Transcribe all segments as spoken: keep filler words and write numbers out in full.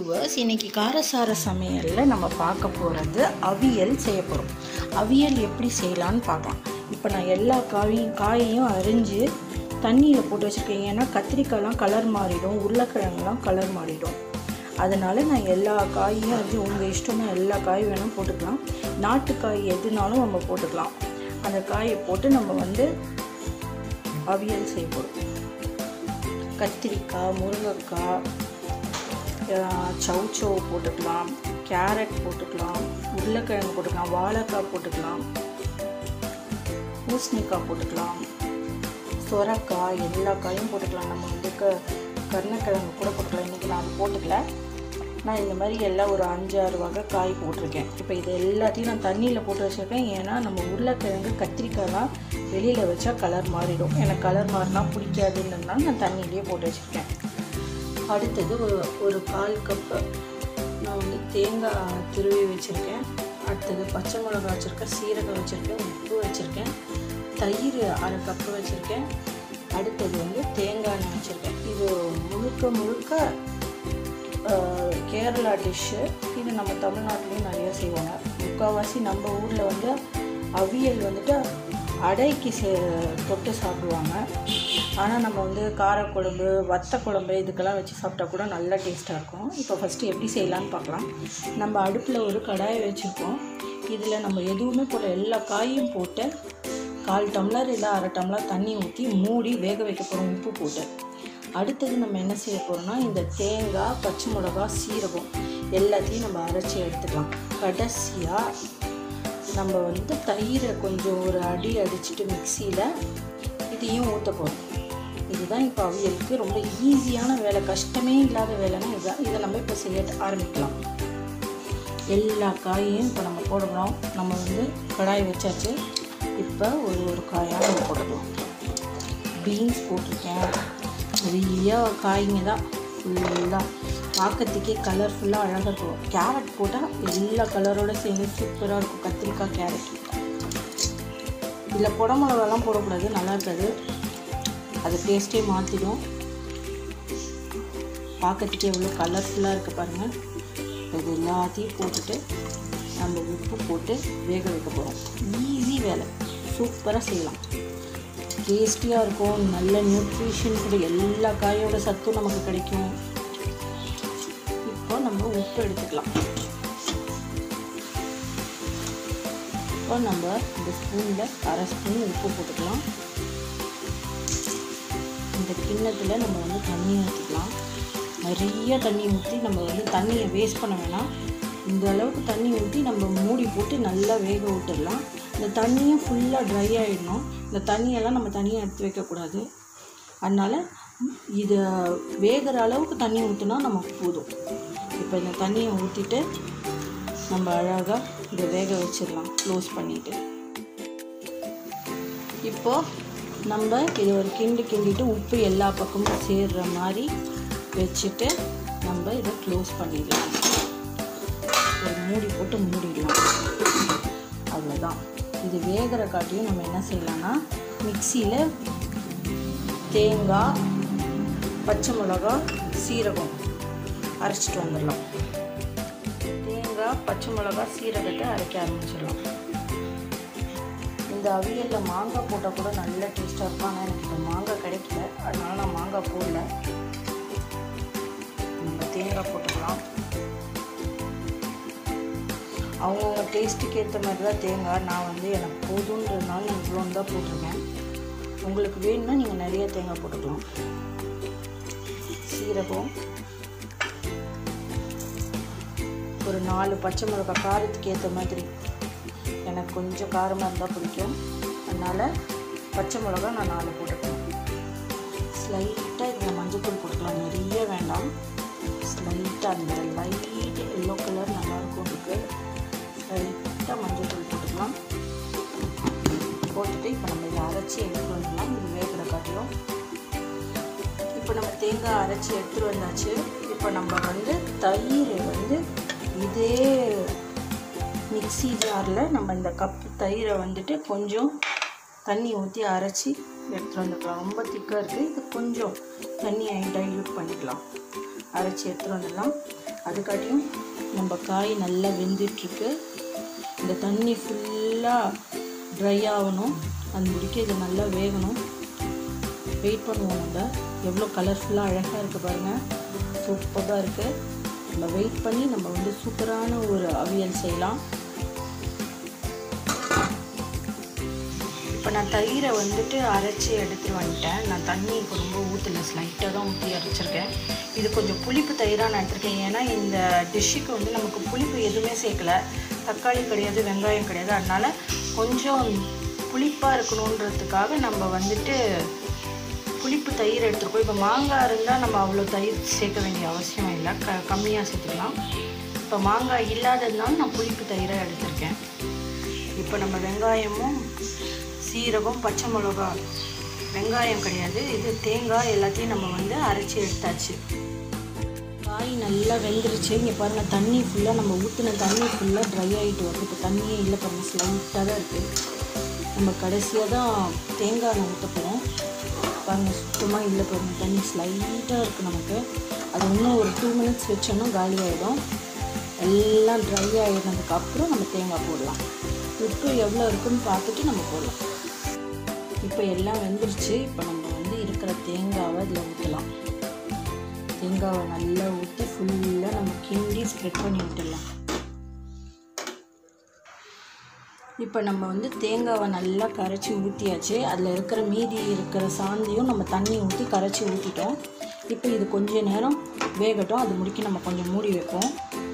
Viewers, இன்றைக்கி காரசார சமையலில் நம்ம பார்க்க போகிறது அவியல் செய்ய போகிறோம். அவியல் எப்படி செய்யலான்னு பார்க்கலாம். இப்போ நான் எல்லா காயும் காயையும் அரிஞ்சு தண்ணியில் போட்டு வச்சுருக்கேன். ஏன்னா கத்திரிக்காய்லாம் கலர் மாறிடும், உருளைக்கிழங்குலாம் கலர் மாறிடும். அதனால் நான் எல்லா காயையும் அரிஞ்சு, உங்கள் இஷ்டமாக எல்லா காயும் வேணும் போட்டுக்கலாம். நாட்டுக்காய் எதுனாலும் நம்ம போட்டுக்கலாம். அந்த காயை போட்டு நம்ம வந்து அவியல் செய்ய போகிறோம். கத்திரிக்காய், முருங்கைக்காய், சௌச்சௌ போட்டுக்கலாம், கேரட் போட்டுக்கலாம், உருளைக்கிழங்கு போட்டுக்கலாம், வாழைக்காய் போட்டுக்கலாம், பூசணிக்காய் போட்டுக்கலாம், சொரக்காய், எல்லா காயும் போட்டுக்கலாம். நம்ம வந்து க கருணக்கிழங்கு கூட போட்டுக்கலாம். இன்றைக்கி நான் அது போட்டுக்கல. நான் இந்த மாதிரி எல்லாம் ஒரு அஞ்சு ஆறு வகை காய் போட்டிருக்கேன். இப்போ இது எல்லாத்தையும் நான் தண்ணியில் போட்டு வச்சுருக்கேன். ஏன்னா நம்ம உருளைக்கிழங்கு கத்திரிக்காய்லாம் வெளியில் வச்சா கலர் மாறிடும். எனக்கு கலர் மாறினா பிடிக்காதுன்றதுனால நான் தண்ணியிலேயே போட்டு வச்சுருக்கேன். அடுத்தது ஒரு ஒரு கால் கப்பு நான் வந்து தேங்காய் துருவி வச்சுருக்கேன். அடுத்தது பச்சை மிளகா வச்சுருக்கேன், சீரகம் வச்சுருக்கேன், உப்பு வச்சுருக்கேன், தயிர் அரை கப்பு வச்சுருக்கேன். அடுத்தது வந்து தேங்காய் எண்ணெய் வச்சுருக்கேன். இது முழுக்க முழுக்க கேரளா டிஷ்ஷு. இது நம்ம தமிழ்நாட்டிலையும் நிறையா செய்வாங்க. முக்கால்வாசி நம்ம ஊரில் வந்து அவியல் வந்துட்டு அடைக்கு சே தொட்டு சாப்பிடுவாங்க. ஆனால் நம்ம வந்து காரக்குழம்பு, வத்த குழம்பு இதுக்கெல்லாம் வச்சு சாப்பிட்டா கூட நல்லா டேஸ்ட்டாக இருக்கும். இப்போ ஃபஸ்ட்டு எப்படி செய்யலான்னு பார்க்கலாம். நம்ம அடுப்பில் ஒரு கடாயை வச்சுருக்கோம். இதில் நம்ம எதுவுமே போல எல்லா காயும் போட்டு கால் டம்ளர் இல்லை அரை டம்ளர் தண்ணி ஊற்றி மூடி வேக வைக்க போகிறோம், உப்பு போட்டு. அடுத்தது நம்ம என்ன செய்ய போகிறோம்னா, இந்த தேங்காய், பச்சை மிளகா, சீரகம் எல்லாத்தையும் நம்ம அரைச்சி எடுத்துக்கலாம். கடைசியாக நம்ம வந்து தயிரை கொஞ்சம் ஒரு அடி அடிச்சுட்டு மிக்சியில் இதையும் ஊற்ற போகிறோம். இதுதான் இப்போ அவியலுக்கு ரொம்ப ஈஸியான வேலை, கஷ்டமே இல்லாத வேலைன்னா இதுதான். இதை நம்ம இப்போ செய்ய ஆரம்பிக்கலாம். எல்லா காயையும் இப்போ நம்ம போடணும். நம்ம வந்து கடாய் வச்சாச்சு. இப்போ ஒரு ஒரு காயாக நம்ம போட்டுக்கலாம். பீன்ஸ் போட்டிருக்கேன். நிறையா காய்ங்க தான், ஃபுல்லாக பார்க்கறதுக்கே கலர்ஃபுல்லாக அழகாக இருக்கும். கேரட் போட்டால் எல்லா கலரோடு சேர்ந்து சூப்பராக இருக்கும். கத்திரிக்காய், கேரட். இதில் புட மிளகாலாம் போடக்கூடாது, நல்லா இருக்காது. அது டேஸ்ட்டே மாற்றிடும். பார்க்கறதுக்கே எவ்வளோ கலர்ஃபுல்லாக இருக்குது பாருங்கள். இது எல்லாத்தையும் போட்டுட்டு நம்ம உப்பு போட்டு வேக வைக்க போகிறோம். ஈஸி வேலை, சூப்பராக செய்யலாம். டேஸ்டியாக இருக்கும். நல்ல நியூட்ரிஷன் கூட, எல்லா காயோட சத்தும் நமக்கு கிடைக்கும். இப்போ நம்ம உப்பு எடுத்துக்கலாம். இப்போ நம்ம இந்த ஸ்பூனில் அரை ஸ்பூன் உப்பு போட்டுக்கலாம். இந்த கிண்ணத்தில் நம்ம வந்து தண்ணி ஊற்றிக்கலாம். நிறைய தண்ணி ஊற்றி நம்ம வந்து தண்ணியை வேஸ்ட் பண்ண வேணாம். இந்த அளவுக்கு தண்ணி ஊற்றி நம்ம மூடி போட்டு நல்லா வேக விட்டுடலாம். இந்த தண்ணியும் ஃபுல்லாக ட்ரை ஆகிடணும். இந்த தண்ணியெல்லாம் நம்ம தனியாக எடுத்து வைக்கக்கூடாது. அதனால் இதை வேகிற அளவுக்கு தண்ணி ஊற்றினா நமக்கு போதும். இப்போ இந்த தண்ணியை ஊற்றிட்டு நம்ம அழகாக இதை வேக வச்சிடலாம், க்ளோஸ் பண்ணிவிட்டு. இப்போது நம்ம இதை ஒரு கிண்டு கிண்டிட்டு உப்பு எல்லா பக்கமும் சேர்கிற மாதிரி வச்சுட்டு நம்ம இதை க்ளோஸ் பண்ணிடலாம். ஒரு மூடி போட்டு மூடிடலாம். அவ்வளோதான். இது வேகிற காட்டியும் நம்ம என்ன செய்யலாம்னா, மிக்சியில் தேங்காய், பச்சை மிளகா, சீரகம் அரைச்சிட்டு வந்துடலாம். தேங்காய், பச்சை மிளகா, சீரகத்தை அரைக்க ஆரம்பிச்சிடலாம். இந்த அவியலில் மாங்காய் போட்டால் கூட நல்ல டேஸ்ட்டாக இருக்கும். ஆனால் எனக்கு இப்போ மாங்காய் கிடைக்கல, அதனால் நான் மாங்காய் போடல. நம்ம தேங்காய் போட்டுக்கலாம். அவங்கவுங்க டேஸ்ட்டுக்கு ஏற்ற மாதிரி தான் தேங்காய். நான் வந்து எனக்கு போதுன்றதுனால இவ்வளோன்னு தான் போட்டிருக்கேன். உங்களுக்கு வேணும்னா நீங்கள் நிறைய தேங்காய் போட்டுக்கலாம். சீரகம், ஒரு நாலு பச்சை மிளகாய், காரத்துக்கு ஏற்ற மாதிரி. எனக்கு கொஞ்சம் காரமாக இருந்தால் பிடிக்கும், அதனால் பச்சை மிளகா நான் நாலு போட்டுக்கலாம். ஸ்லைட்டாக இதில் மஞ்சள் போட்டுக்கலாம், நிறைய வேண்டாம். ஸ்லைட்டாக அந்த லைட் எல்லோ கலர் நல்லாயிருக்கும். இருக்குது லைட்டாக மஞ்சள் தூள் போட்டுக்கலாம். போட்டுட்டு இப்போ நம்ம இதை அரைச்சி எடுத்துகிட்டு வந்துடலாம். இது வேகிற காட்டியும் இப்போ நம்ம தேங்காய் அரைச்சி எடுத்துகிட்டு வந்தாச்சு. இப்போ நம்ம வந்து தயிர் வந்து இதே மிக்சி ஜாரில் நம்ம இந்த கப்பு தயிரை வந்துட்டு கொஞ்சம் தண்ணி ஊற்றி அரைச்சி எடுத்துகிட்டு வந்துக்கலாம். ரொம்ப திக்காக இருக்குது, இது கொஞ்சம் தண்ணியை டைல்யூட் பண்ணிக்கலாம். அரைச்சி எடுத்துகிட்டு வந்துடலாம். அதுக்காட்டியும் நம்ம காய் நல்லா வெந்துட்டுருக்கு. இந்த தண்ணி ஃபுல்லாக ட்ரை ஆகணும், அது முடிக்க இது நல்லா வேகணும். வெயிட் பண்ணுவோம். நம்ம எவ்வளோ கலர்ஃபுல்லாக அழகாக இருக்குது பாருங்கள், சூப்பராக இருக்குது. நம்ம வெயிட் பண்ணி நம்ம வந்து சூப்பரான ஒரு அவியல் செய்யலாம். இப்போ நான் தயிரை வந்துட்டு அரைச்சி எடுத்துகிட்டு வந்துட்டேன். நான் தண்ணி இப்போ ரொம்ப ஊற்றலை, ஸ்லைட்டாக தான் ஊற்றி அரைச்சிருக்கேன். இது கொஞ்சம் புளிப்பு தயிராக நான் எடுத்திருக்கேன். ஏன்னா இந்த டிஷ்ஷுக்கு வந்து நமக்கு புளிப்பு எதுவுமே சேர்க்கலை, தக்காளி கிடையாது, வெங்காயம் கிடையாது. அதனால் கொஞ்சம் புளிப்பாக இருக்கணுன்றதுக்காக நம்ம வந்துட்டு புளிப்பு தயிர் எடுத்துருக்கோம். இப்போ மாங்காய் இருந்தால் நம்ம அவ்வளோ தயிர் சேர்க்க வேண்டிய அவசியம் இல்லை, க கம்மியாக சேர்த்துக்கலாம். இப்போ மாங்காய் இல்லாததுனால நான் புளிப்பு தயிராக எடுத்திருக்கேன். இப்போ நம்ம வெங்காயமும் சீரகம் பச்சை மிளகா, வெங்காயம் கிடையாது, இது தேங்காய் எல்லாத்தையும் நம்ம வந்து அரைச்சி எடுத்தாச்சு. காய் நல்லா வெந்துருச்சு. இங்கே பாருங்கள், தண்ணி ஃபுல்லாக நம்ம ஊற்றின தண்ணி ஃபுல்லாக ட்ரை ஆகிட்டு வருது. இப்போ தண்ணியே இல்லை பாருங்கள், ஸ்லைட்டாக தான் இருக்குது. நம்ம கடைசியாக தான் தேங்காய் ஊற்ற போகிறோம். பாருங்கள், சுத்தமாக இல்லை பாருங்கள், தண்ணி ஸ்லைட்டாக இருக்குது நமக்கு. அது இன்னும் ஒரு டூ மினிட்ஸ் வச்சோன்னா காலி ஆகிடும். எல்லாம் ட்ரை ஆகிடுனதுக்கப்புறம் நம்ம தேங்காய் போடலாம். உப்பு எவ்வளோ இருக்குன்னு பார்த்துட்டு நம்ம போடலாம். இப்போ எல்லாம் வெந்துருச்சு. இப்போ நம்ம வந்து இருக்கிற தேங்காவை இதில் ஊற்றலாம். தேங்காவை நல்லா ஊற்றி ஃபுல்லாக நம்ம கிண்டி ஸ்ப்ரெட் பண்ணி விட்டுடலாம். இப்போ நம்ம வந்து தேங்காவை நல்லா கரைச்சி ஊற்றியாச்சு. அதில் இருக்கிற மீதி இருக்கிற சாந்தியும் நம்ம தண்ணி ஊற்றி கரைச்சி ஊற்றிட்டோம். இப்போ இது கொஞ்சம் நேரம் வேகட்டும், அது முடிக்க நம்ம கொஞ்சம் மூடி வைப்போம்.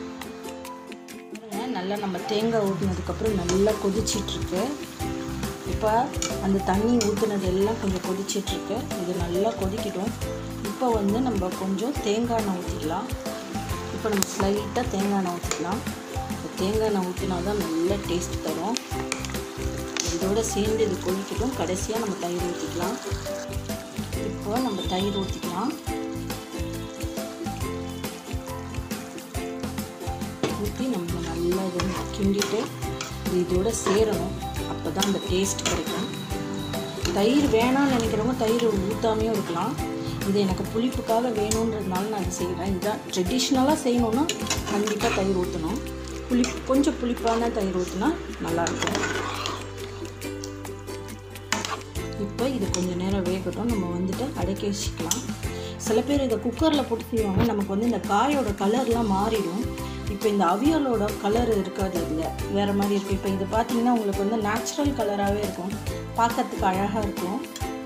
நல்லா நம்ம தேங்காய் ஊற்றினதுக்கப்புறம் நல்லா கொதிச்சிட்ருக்கு. இப்போ அந்த தண்ணி ஊற்றுனது எல்லாம் கொஞ்சம் கொதிச்சிட்ருக்கு. இது நல்லா கொதிக்கிட்டோம். இப்போ வந்து நம்ம கொஞ்சம் தேங்காய் எண்ணெய் ஊற்றிக்கலாம். இப்போ நம்ம ஸ்லைட்டாக தேங்காய் எண்ணெய் ஊற்றிக்கலாம். இப்போ தேங்காய் எண்ணெய் ஊற்றினா தான் நல்ல டேஸ்ட் தரும். இதோடு சேர்ந்து இது கொதிக்கட்டும். கடைசியாக நம்ம தயிர் ஊற்றிக்கலாம். இப்போ நம்ம தயிர் ஊற்றிக்கலாம். ஊற்றி நம்ம நல்லா இது கிண்டிட்டு இது இதோட சேரணும். அப்போ தான் அந்த டேஸ்ட் கிடைக்கும். தயிர் வேணாம்னு நினைக்கிறவங்க தயிர் ஊற்றாமையும் இருக்கலாம். இது எனக்கு புளிப்புக்காக வேணுன்றதுனால நான் இது செய்கிறேன். இதுதான் ட்ரெடிஷ்னலாக செய்யணுன்னா கண்டிப்பாக தயிர் ஊற்றணும். புளிப்பு கொஞ்சம் புளிப்பான தயிர் ஊற்றினா நல்லாயிருக்கும். இப்போ இது கொஞ்சம் நேரம் வேகட்டும். நம்ம வந்துட்டு அடக்கி வச்சுக்கலாம். சில பேர் இதை குக்கரில் போட்டு செய்வாங்க. நமக்கு வந்து இந்த காயோட கலர்லாம் மாறிடும். இப்போ இந்த அவியலோட கலர் இருக்காது, இதில் வேறு மாதிரி இருக்குது. இப்போ இது பார்த்திங்கன்னா உங்களுக்கு வந்து நேச்சுரல் கலராகவே இருக்கும், பார்க்கறதுக்கு அழகாக இருக்கும்.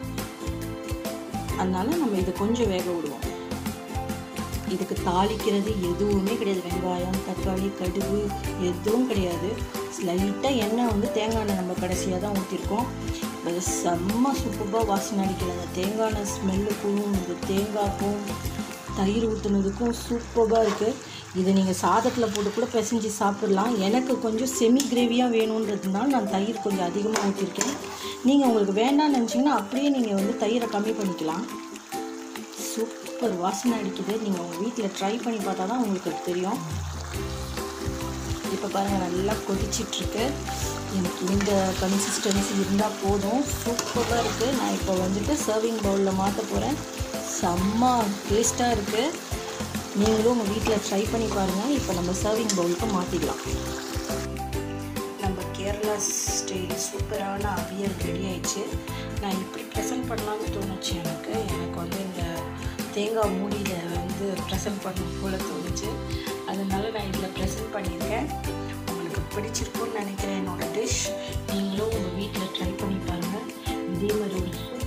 அதனால் நம்ம இதை கொஞ்சம் வேக விடுவோம். இதுக்கு தாளிக்கிறது எதுவுமே கிடையாது. வெங்காயம், தக்காளி, கடுகு எதுவும் கிடையாது. லைட்டாக எண்ணெய் வந்து தேங்காய் எண்ணெய் நம்ம கடைசியாக தான் ஊற்றிருக்கோம். அது செம்ம சூப்பராக வாசனை அடிக்கிறது. அந்த தேங்காய் எண்ணெய் ஸ்மெல்லுக்கும் இந்த தேங்காய்க்கும் தயிர் ஊற்றுனதுக்கும் சூப்பராக இருக்குது. இதை நீங்கள் சாதத்தில் போட்டு கூட பிசைஞ்சு சாப்பிட்லாம். எனக்கு கொஞ்சம் செமி கிரேவியாக வேணுன்றதுனால நான் தயிர் கொஞ்சம் அதிகமாக ஊற்றிருக்கேன். நீங்கள் உங்களுக்கு வேண்டாம்னு நினச்சிங்கன்னா அப்படியே நீங்கள் வந்து தயிரை கம்மி பண்ணிக்கலாம். சூப்பர் வாசனை அடிக்குது. நீங்கள் உங்கள் வீட்டில் ட்ரை பண்ணி பார்த்தா தான் உங்களுக்கு தெரியும். இப்போ பாருங்கள், நல்லா கொதிச்சிட்ருக்கு. எனக்கு இந்த கன்சிஸ்டன்சி இருந்தால் போதும். சூப்பராக இருக்குது. நான் இப்போ வந்துட்டு சர்விங் பவுலில் மாற்ற போகிறேன். செம்ம டேஸ்ட்டாக இருக்குது. நீங்களும் உங்கள் வீட்டில் ட்ரை பண்ணி பாருங்கள். இப்போ நம்ம சர்விங் பவுலுக்கு மாற்றிடலாம். நம்ம கேரளா ஸ்டைல் சூப்பரான அவியல் ரெடி ஆயிடுச்சு. நான் இப்படி ப்ரெசென்ட் பண்ணலான்னு தோணுச்சு எனக்கு. எனக்கு வந்து இந்த தேங்காய் மூடியில் வந்து ப்ரெசென்ட் பண்ண போல தோணுச்சு. அதனால நான் இதில் ப்ரெசென்ட் பண்ணியிருக்கேன். உங்களுக்கு பிடிச்சிருக்குன்னு நினைக்கிறேன் என்னோடய டிஷ். நீங்களும் உங்கள் வீட்டில் ட்ரை பண்ணி பாருங்கள். இதே மாதிரி ஒரு